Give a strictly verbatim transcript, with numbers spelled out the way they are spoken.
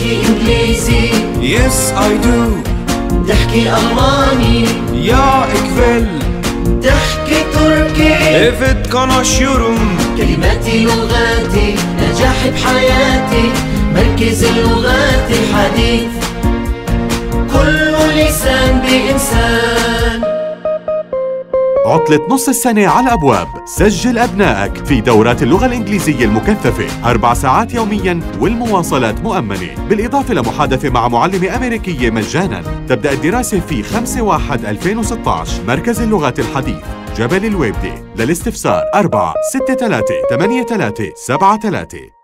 تحكي إنجليزي. Yes I do. تحكي ألماني. Ja ik wil. تحكي تركي. Evet konuşuyorum. كلماتي لغاتي، نجاحي بحياتي، مركز اللغات الحديث، كل لسان بإنسان. عطلة نص السنة على الأبواب. سجل أبنائك في دورات اللغة الإنجليزية المكثفة أربع ساعات يومياً والمواصلات مؤمنة، بالإضافة لمحادثة مع معلمة أمريكية مجاناً. تبدأ الدراسة في خمسة واحد ألفين وستة عشر. مركز اللغات الحديث، جبل الويبدة. للاستفسار أربعة ستة ثلاثة ثمانية ثلاثة سبعة ثلاثة.